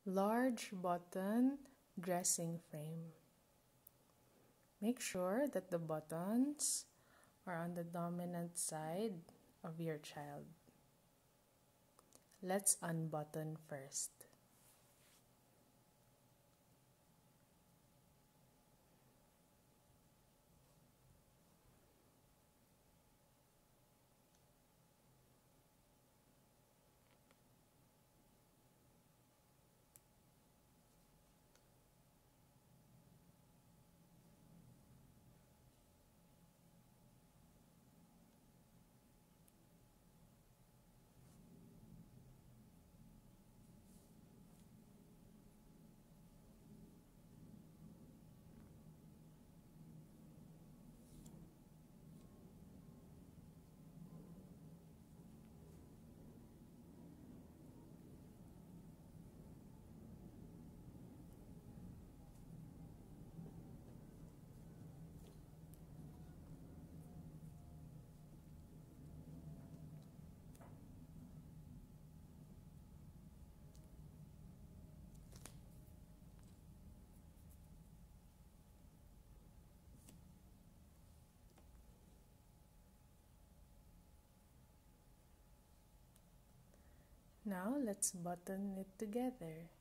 Large button dressing frame. Make sure that the buttons are on the dominant side of your child. Let's unbutton first. Now let's button it together.